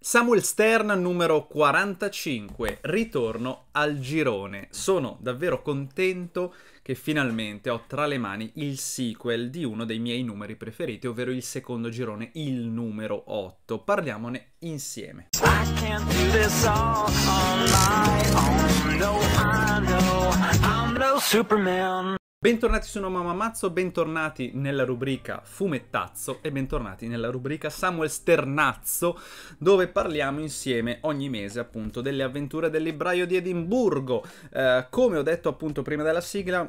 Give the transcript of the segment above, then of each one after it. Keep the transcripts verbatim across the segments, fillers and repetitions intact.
Samuel Stern numero quarantacinque, ritorno al girone. Sono davvero contento che finalmente ho tra le mani il sequel di uno dei miei numeri preferiti, ovvero il secondo girone, il numero otto. Parliamone insieme. I can't do this all on my own. No, I know I'm no Superman. Bentornati su No Mamazzo, bentornati nella rubrica Fumettazzo e bentornati nella rubrica Samuel Sternazzo, dove parliamo insieme ogni mese appunto delle avventure del libraio di Edimburgo. Eh, come ho detto appunto prima della sigla,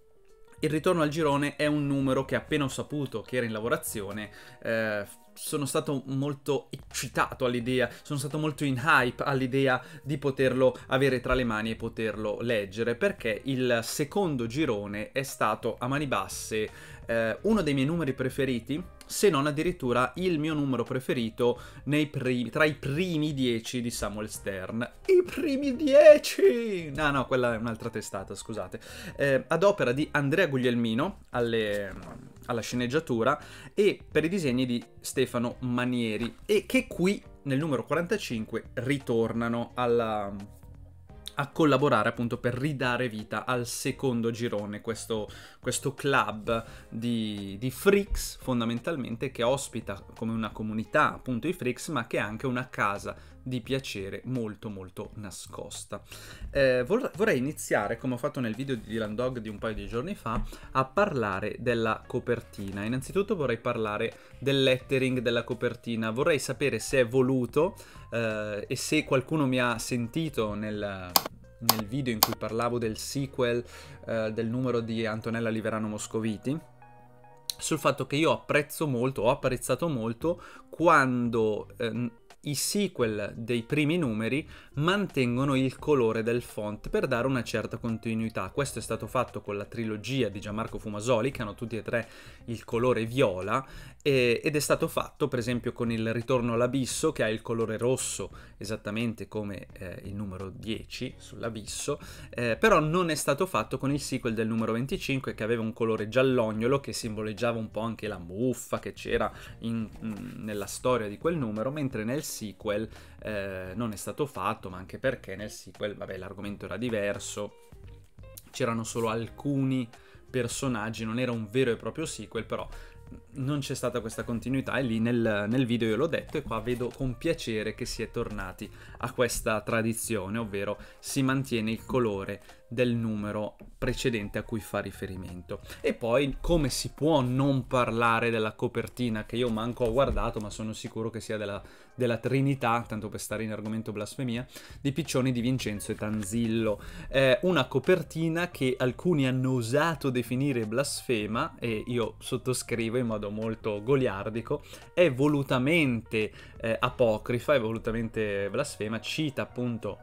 il ritorno al girone è un numero che appena ho saputo che era in lavorazione eh, sono stato molto eccitato all'idea, sono stato molto in hype all'idea di poterlo avere tra le mani e poterlo leggere, perché il secondo girone è stato a mani basse eh, uno dei miei numeri preferiti, se non addirittura il mio numero preferito nei primi, tra i primi dieci di Samuel Stern. I primi dieci! No, no, quella è un'altra testata, scusate. Eh, ad opera di Andrea Guglielmino alle, alla sceneggiatura e per i disegni di Stefano Manieri, e che qui nel numero quarantacinque ritornano alla... a collaborare appunto per ridare vita al secondo girone, questo, questo club di, di freaks fondamentalmente, che ospita come una comunità appunto i freaks, ma che è anche una casa di piacere molto molto nascosta. Eh, vor vorrei iniziare, come ho fatto nel video di Dylan Dog di un paio di giorni fa, a parlare della copertina. Innanzitutto vorrei parlare del lettering della copertina, vorrei sapere se è voluto eh, e se qualcuno mi ha sentito nel... nel video in cui parlavo del sequel eh, del numero di Antonella Liverano Moscoviti, sul fatto che io apprezzo molto, ho apprezzato molto quando eh, i sequel dei primi numeri mantengono il colore del font per dare una certa continuità. Questo è stato fatto con la trilogia di Gianmarco Fumasoli, che hanno tutti e tre il colore viola, e, ed è stato fatto per esempio con il Ritorno all'Abisso, che ha il colore rosso esattamente come eh, il numero dieci sull'Abisso, eh, però non è stato fatto con il sequel del numero venticinque, che aveva un colore giallognolo che simboleggiava un po' anche la muffa che c'era nella storia di quel numero, mentre nel sequel eh, non è stato fatto, ma anche perché nel sequel, vabbè, l'argomento era diverso, c'erano solo alcuni personaggi, non era un vero e proprio sequel, però non c'è stata questa continuità, e lì nel, nel video io l'ho detto, e qua vedo con piacere che si è tornati a questa tradizione, ovvero si mantiene il colore del numero precedente a cui fa riferimento. E poi, come si può non parlare della copertina, che io manco ho guardato, ma sono sicuro che sia della, della Trinità, tanto per stare in argomento blasfemia, di Piccioni di Vincenzo e Tanzillo. È una copertina che alcuni hanno osato definire blasfema, e io sottoscrivo in modo molto goliardico. È volutamente eh, apocrifa, è volutamente blasfema, cita appunto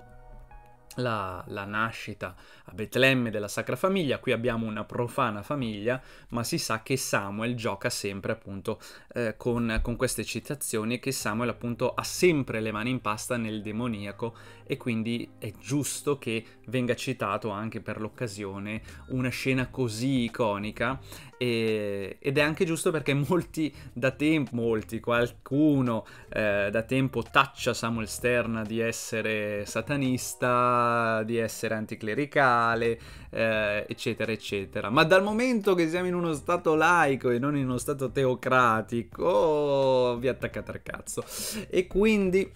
La, la nascita a Betlemme della Sacra Famiglia. Qui abbiamo una profana famiglia, ma si sa che Samuel gioca sempre appunto eh, con, con queste citazioni, e che Samuel appunto ha sempre le mani in pasta nel demoniaco, e quindi è giusto che venga citato anche per l'occasione una scena così iconica, e, ed è anche giusto perché molti da tempo, molti, qualcuno eh, da tempo taccia Samuel Stern di essere satanista, di essere anticlericale, eh, eccetera eccetera, ma dal momento che siamo in uno stato laico e non in uno stato teocratico, oh, vi attaccate al cazzo. E quindi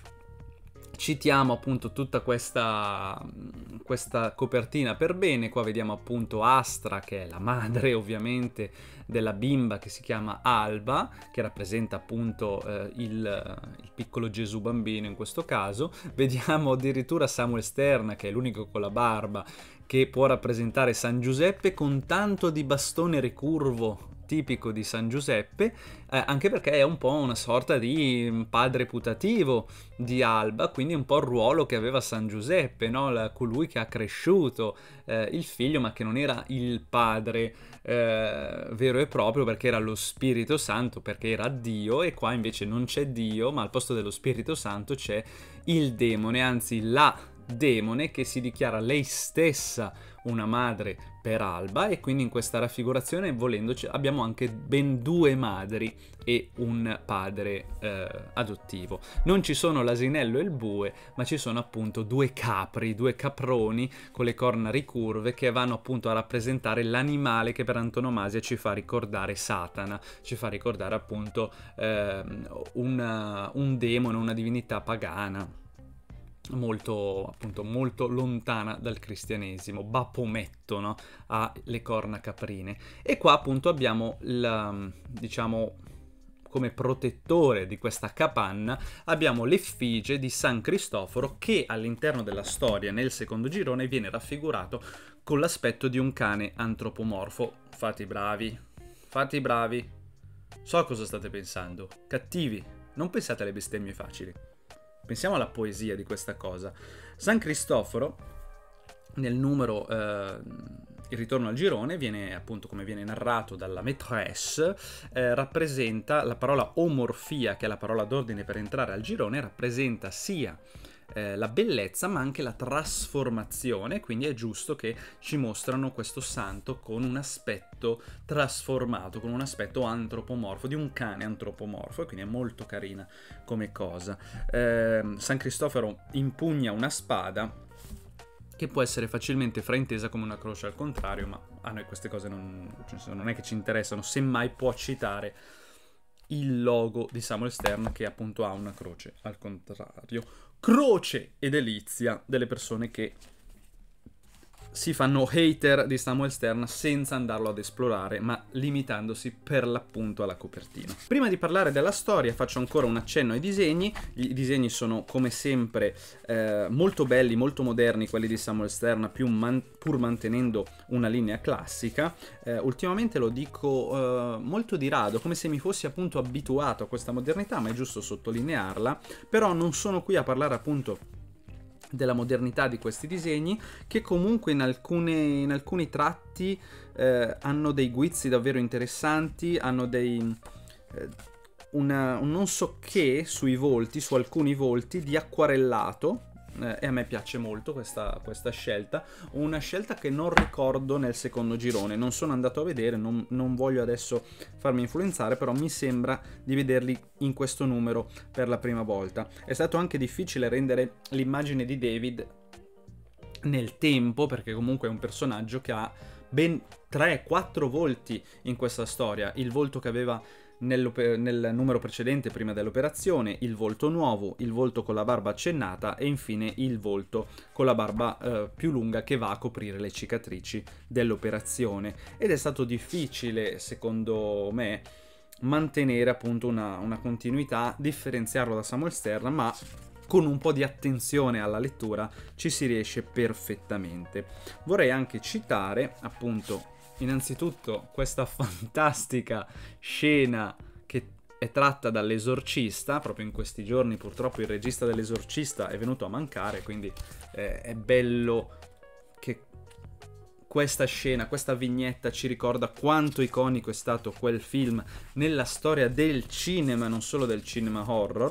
citiamo appunto tutta questa, questa copertina per bene. Qua vediamo appunto Astra, che è la madre ovviamente della bimba che si chiama Alba, che rappresenta appunto eh, il, il piccolo Gesù bambino in questo caso. Vediamo addirittura Samuel Stern, che è l'unico con la barba, che può rappresentare San Giuseppe, con tanto di bastone ricurvo tipico di San Giuseppe, eh, anche perché è un po' una sorta di padre putativo di Alba, quindi un po' il ruolo che aveva San Giuseppe, no? La, colui che ha cresciuto eh, il figlio, ma che non era il padre eh, vero e proprio, perché era lo Spirito Santo, perché era Dio, e qua invece non c'è Dio, ma al posto dello Spirito Santo c'è il demone, anzi la demone che si dichiara lei stessa una madre per Alba, e quindi in questa raffigurazione, volendoci, abbiamo anche ben due madri e un padre eh, adottivo. Non ci sono l'asinello e il bue, ma ci sono appunto due capri, due caproni con le corna ricurve, che vanno appunto a rappresentare l'animale che per antonomasia ci fa ricordare Satana, ci fa ricordare appunto eh, una, un demone, una divinità pagana molto appunto molto lontana dal cristianesimo. Baphometto, no? Ha le corna caprine. E qua appunto abbiamo il, diciamo, come protettore di questa capanna abbiamo l'effigie di San Cristoforo, che all'interno della storia nel secondo girone viene raffigurato con l'aspetto di un cane antropomorfo. Fate i bravi, fate i bravi. So cosa state pensando. Cattivi, non pensate alle bestemmie facili. Pensiamo alla poesia di questa cosa. San Cristoforo, nel numero eh, Il ritorno al girone, viene appunto, come viene narrato dalla maîtresse, eh, rappresenta la parola omorfia, che è la parola d'ordine per entrare al girone, rappresenta sia eh, la bellezza ma anche la trasformazione, quindi è giusto che ci mostrano questo santo con un aspetto trasformato, con un aspetto antropomorfo, di un cane antropomorfo, e quindi è molto carina come cosa. Eh, San Cristoforo impugna una spada che può essere facilmente fraintesa come una croce al contrario, ma a noi queste cose non, non è che ci interessano, semmai può citare il logo di Samuel Stern, che appunto ha una croce al contrario. Croce e delizia delle persone che si fanno hater di Samuel Stern senza andarlo ad esplorare, ma limitandosi per l'appunto alla copertina. Prima di parlare della storia faccio ancora un accenno ai disegni. I disegni sono come sempre eh, molto belli, molto moderni, quelli di Samuel Stern, più man pur mantenendo una linea classica. Eh, ultimamente lo dico eh, molto di rado, come se mi fossi appunto abituato a questa modernità, ma è giusto sottolinearla. Però non sono qui a parlare appunto della modernità di questi disegni, che comunque in, alcune, in alcuni tratti eh, hanno dei guizzi davvero interessanti, hanno dei eh, una, un non so che sui volti, su alcuni volti di acquarellato, eh, e a me piace molto questa, questa scelta, una scelta che non ricordo nel secondo girone, non sono andato a vedere, non, non voglio adesso farmi influenzare, però mi sembra di vederli in questo numero per la prima volta. È stato anche difficile rendere l'immagine di David nel tempo, perché comunque è un personaggio che ha ben tre quattro volti in questa storia: il volto che aveva nel numero precedente prima dell'operazione, il volto nuovo, il volto con la barba accennata e infine il volto con la barba eh, più lunga, che va a coprire le cicatrici dell'operazione. Ed è stato difficile, secondo me, mantenere appunto una, una continuità, differenziarlo da Samuel Stern, ma con un po' di attenzione alla lettura ci si riesce perfettamente. Vorrei anche citare appunto innanzitutto questa fantastica scena che è tratta dall'Esorcista. Proprio in questi giorni purtroppo il regista dell'Esorcista è venuto a mancare, quindi eh, è bello che questa scena, questa vignetta ci ricorda quanto iconico è stato quel film nella storia del cinema, non solo del cinema horror.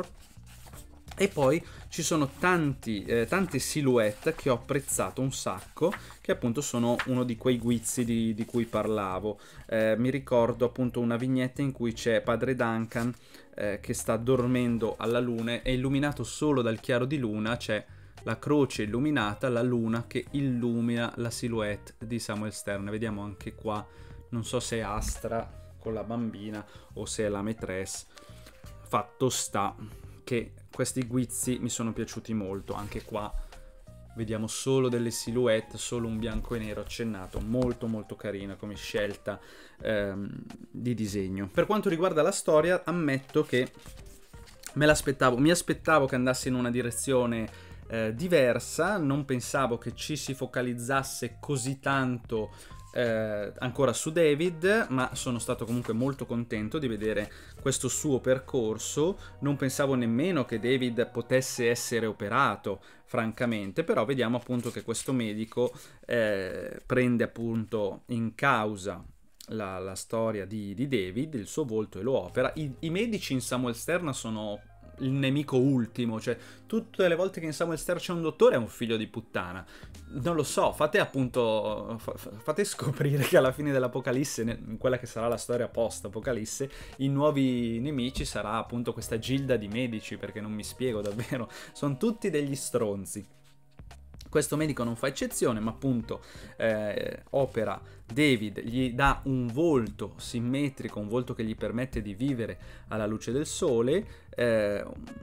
E poi ci sono tanti, eh, tante silhouette che ho apprezzato un sacco, che appunto sono uno di quei guizzi di, di cui parlavo. Eh, mi ricordo appunto una vignetta in cui c'è padre Duncan eh, che sta dormendo alla luna, è illuminato solo dal chiaro di luna, c'è la croce illuminata, la luna che illumina la silhouette di Samuel Stern. Vediamo anche qua, non so se è Astra con la bambina o se è la maîtresse. Fatto sta che questi guizzi mi sono piaciuti molto. Anche qua vediamo solo delle silhouette, solo un bianco e nero accennato, molto molto carina come scelta ehm, di disegno. Per quanto riguarda la storia, ammetto che me l'aspettavo, mi aspettavo che andasse in una direzione eh, diversa, non pensavo che ci si focalizzasse così tanto Eh, ancora su David, ma sono stato comunque molto contento di vedere questo suo percorso. Non pensavo nemmeno che David potesse essere operato, francamente, però vediamo appunto che questo medico eh, prende appunto in causa la, la storia di, di David, il suo volto, e lo opera. I, i medici in Samuel Stern sono il nemico ultimo, cioè tutte le volte che in Samuel Stern c'è un dottore è un figlio di puttana. Non lo so, fate appunto, fate scoprire che alla fine dell'Apocalisse, in quella che sarà la storia post-Apocalisse, i nuovi nemici sarà appunto questa gilda di medici, perché non mi spiego davvero, sono tutti degli stronzi. Questo medico non fa eccezione, ma appunto eh, opera David, gli dà un volto simmetrico, un volto che gli permette di vivere alla luce del sole. Eh,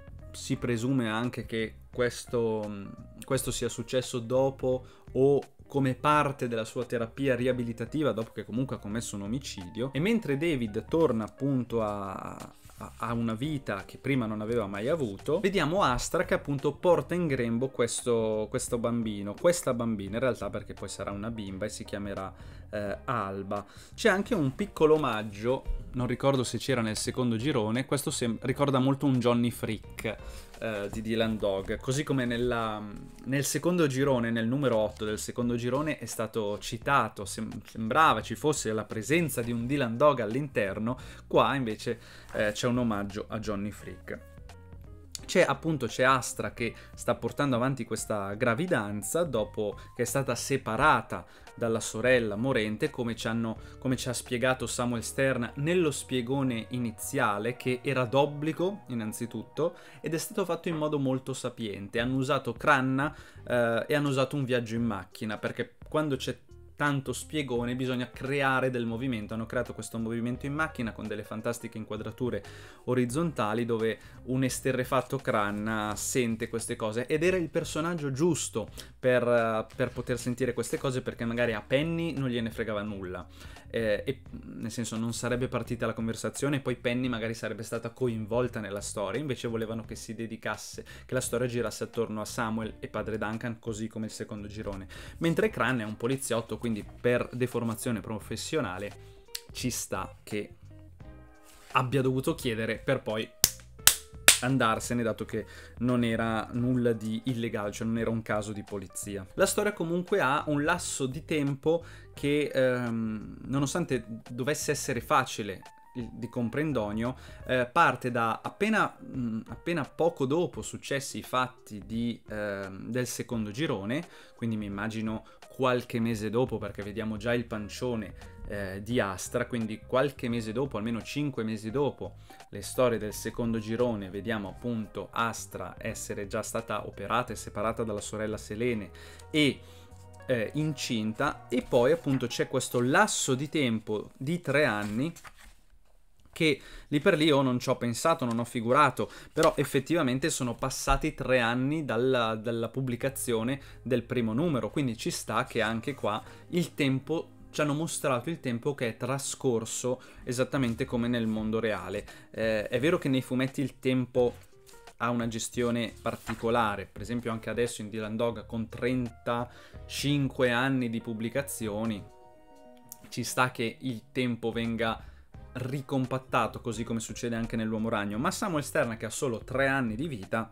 si presume anche che questo, questo sia successo dopo o come parte della sua terapia riabilitativa, dopo che comunque ha commesso un omicidio. E mentre David torna appunto a... a una vita che prima non aveva mai avuto, vediamo Astra che appunto porta in grembo questo, questo bambino, questa bambina in realtà, perché poi sarà una bimba e si chiamerà eh, Alba. C'è anche un piccolo omaggio, non ricordo se c'era nel secondo girone, questo sem- ricorda molto un Johnny Freak eh, di Dylan Dog, così come nella, nel secondo girone, nel numero otto del secondo girone è stato citato, sem- sembrava ci fosse la presenza di un Dylan Dog all'interno, qua invece eh, c'è un omaggio a Johnny Freak. C'è appunto c'è Astra che sta portando avanti questa gravidanza dopo che è stata separata dalla sorella morente, come ci, hanno, come ci ha spiegato Samuel Stern nello spiegone iniziale, che era d'obbligo innanzitutto ed è stato fatto in modo molto sapiente. Hanno usato Cranna eh, e hanno usato un viaggio in macchina, perché quando c'è tanto spiegone bisogna creare del movimento. Hanno creato questo movimento in macchina con delle fantastiche inquadrature orizzontali dove un esterrefatto Cranna sente queste cose, ed era il personaggio giusto per, per poter sentire queste cose, perché magari a Penny non gliene fregava nulla, eh, e, nel senso non sarebbe partita la conversazione e poi Penny magari sarebbe stata coinvolta nella storia. Invece volevano che si dedicasse, che la storia girasse attorno a Samuel e padre Duncan, così come il secondo girone, mentre Cran è un poliziotto, quindi per deformazione professionale ci sta che abbia dovuto chiedere per poi andarsene, dato che non era nulla di illegale, cioè non era un caso di polizia. La storia comunque ha un lasso di tempo che ehm, nonostante dovesse essere facile di comprendonio, eh, parte da appena, mh, appena poco dopo successi i fatti di, eh, del secondo girone, quindi mi immagino qualche mese dopo, perché vediamo già il pancione eh, di Astra, quindi qualche mese dopo, almeno cinque mesi dopo le storie del secondo girone, vediamo appunto Astra essere già stata operata e separata dalla sorella Selene e eh, incinta, e poi appunto c'è questo lasso di tempo di tre anni che lì per lì io non ci ho pensato, non ho figurato, però effettivamente sono passati tre anni dalla, dalla pubblicazione del primo numero, quindi ci sta che anche qua il tempo, ci hanno mostrato il tempo che è trascorso esattamente come nel mondo reale. Eh, è vero che nei fumetti il tempo ha una gestione particolare, per esempio anche adesso in Dylan Dog con trentacinque anni di pubblicazioni, ci sta che il tempo venga ricompattato, così come succede anche nell'Uomo Ragno, ma Samuel Stern, che ha solo tre anni di vita,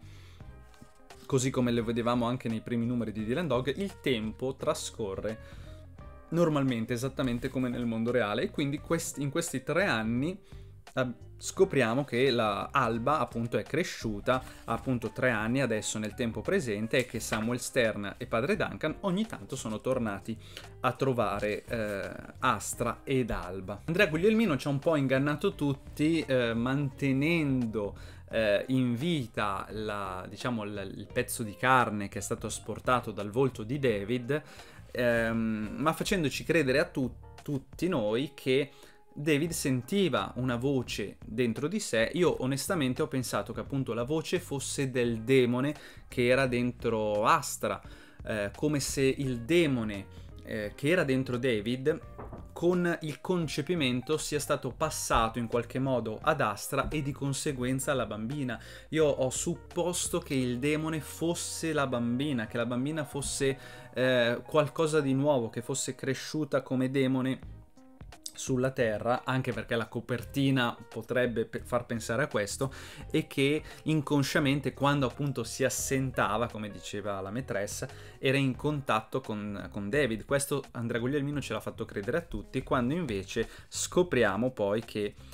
così come lo vedevamo anche nei primi numeri di Dylan Dog, il tempo trascorre normalmente esattamente come nel mondo reale, e quindi questi, in questi tre anni eh, scopriamo che la Alba appunto è cresciuta, ha appunto tre anni adesso nel tempo presente, e che Samuel Stern e padre Duncan ogni tanto sono tornati a trovare eh, Astra ed Alba. Andrea Guglielmino ci ha un po' ingannato tutti eh, mantenendo eh, in vita la, diciamo, la, il pezzo di carne che è stato asportato dal volto di David, ehm, ma facendoci credere a tu- tutti noi che David sentiva una voce dentro di sé. Io onestamente ho pensato che appunto la voce fosse del demone che era dentro Astra, eh, come se il demone eh, che era dentro David con il concepimento sia stato passato in qualche modo ad Astra e di conseguenza alla bambina. Io ho supposto che il demone fosse la bambina, che la bambina fosse eh, qualcosa di nuovo, che fosse cresciuta come demone sulla Terra, anche perché la copertina potrebbe pe- far pensare a questo, e che inconsciamente, quando appunto si assentava, come diceva la maîtresse, era in contatto con, con David. Questo Andrea Guglielmino ce l'ha fatto credere a tutti, quando invece scopriamo poi che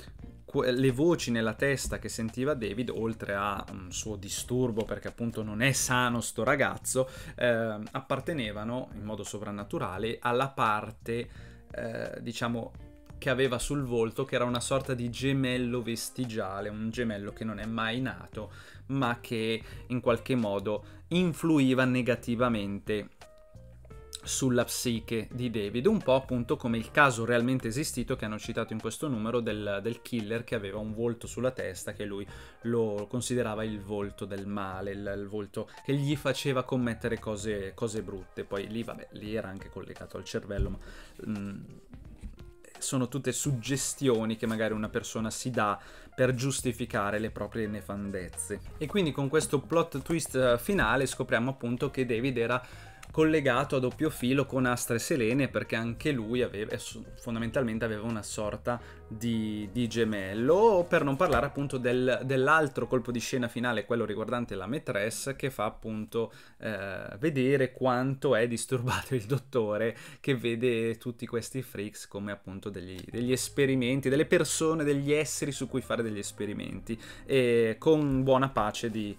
le voci nella testa che sentiva David, oltre a un suo disturbo perché appunto non è sano sto ragazzo, eh, appartenevano in modo sovrannaturale alla parte, eh, diciamo, che aveva sul volto, che era una sorta di gemello vestigiale, un gemello che non è mai nato, ma che in qualche modo influiva negativamente sulla psiche di David, un po' appunto come il caso realmente esistito che hanno citato in questo numero del, del killer che aveva un volto sulla testa che lui lo considerava il volto del male, il, il volto che gli faceva commettere cose, cose brutte. Poi lì, vabbè, lì era anche collegato al cervello, ma mh, sono tutte suggestioni che magari una persona si dà per giustificare le proprie nefandezze. E quindi con questo plot twist finale scopriamo appunto che David era collegato a doppio filo con Astra e Selene, perché anche lui aveva, fondamentalmente aveva una sorta di, di gemello, per non parlare appunto del, dell'altro colpo di scena finale, quello riguardante la Maîtresse, che fa appunto eh, vedere quanto è disturbato il dottore, che vede tutti questi freaks come appunto degli, degli esperimenti, delle persone, degli esseri su cui fare degli esperimenti, e con buona pace di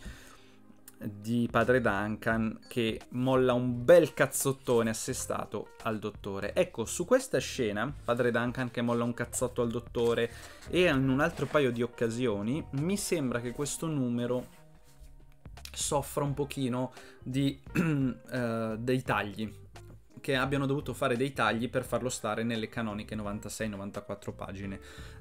di padre Duncan, che molla un bel cazzottone assestato al dottore. Ecco, su questa scena, padre Duncan che molla un cazzotto al dottore, e in un altro paio di occasioni, mi sembra che questo numero soffra un pochino di uh, dei tagli, che abbiano dovuto fare dei tagli per farlo stare nelle canoniche novantasei novantaquattro pagine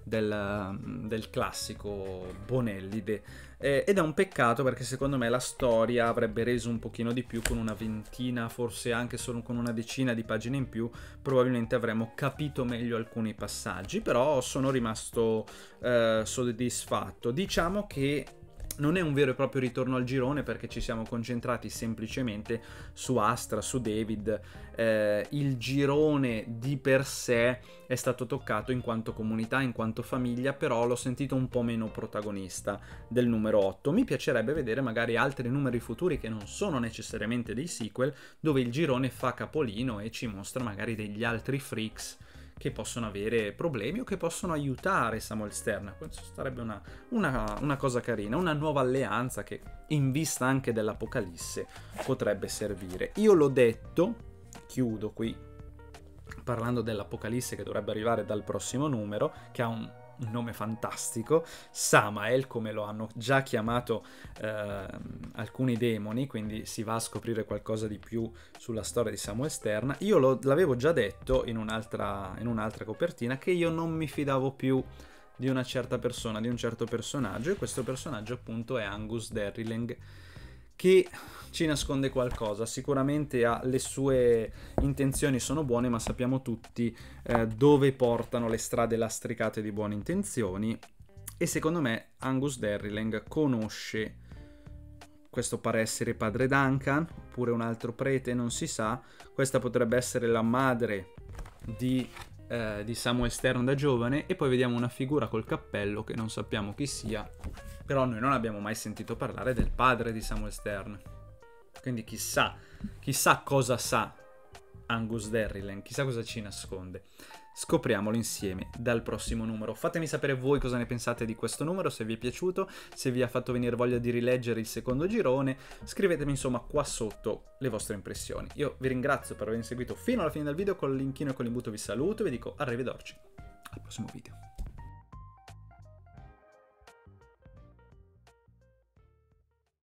del, del classico Bonellide, eh, ed è un peccato perché secondo me la storia avrebbe reso un pochino di più, con una ventina, forse anche solo con una decina di pagine in più, probabilmente avremmo capito meglio alcuni passaggi, però sono rimasto eh, soddisfatto. Diciamo che non è un vero e proprio ritorno al girone, perché ci siamo concentrati semplicemente su Astra, su David. Eh, il girone di per sé è stato toccato in quanto comunità, in quanto famiglia, però l'ho sentito un po' meno protagonista del numero otto. Mi piacerebbe vedere magari altri numeri futuri che non sono necessariamente dei sequel, dove il girone fa capolino e ci mostra magari degli altri freaks che possono avere problemi o che possono aiutare Samuel Stern. Questo sarebbe una, una, una cosa carina, una nuova alleanza che, in vista anche dell'Apocalisse, potrebbe servire. Io l'ho detto, chiudo qui parlando dell'Apocalisse che dovrebbe arrivare dal prossimo numero, che ha un un nome fantastico, Samael, come lo hanno già chiamato eh, alcuni demoni, quindi si va a scoprire qualcosa di più sulla storia di Samuel Stern. Io lo, l'avevo già detto in un'altra, in un'altra copertina, che io non mi fidavo più di una certa persona, di un certo personaggio, e questo personaggio appunto è Angus Derryling, che ci nasconde qualcosa. Sicuramente ha, le sue intenzioni sono buone, ma sappiamo tutti eh, dove portano le strade lastricate di buone intenzioni, e secondo me Angus Derryling conosce, questo pare essere padre Duncan oppure un altro prete, non si sa. Questa potrebbe essere la madre di, eh, di Samuel Stern da giovane, e poi vediamo una figura col cappello che non sappiamo chi sia, però noi non abbiamo mai sentito parlare del padre di Samuel Stern. Quindi chissà, chissà cosa sa Angus Derryling, chissà cosa ci nasconde. Scopriamolo insieme dal prossimo numero. Fatemi sapere voi cosa ne pensate di questo numero, se vi è piaciuto, se vi ha fatto venire voglia di rileggere il secondo girone. Scrivetemi insomma qua sotto le vostre impressioni. Io vi ringrazio per aver seguito fino alla fine del video, con il linkino e con l'imbuto vi saluto e vi dico arrivederci al prossimo video.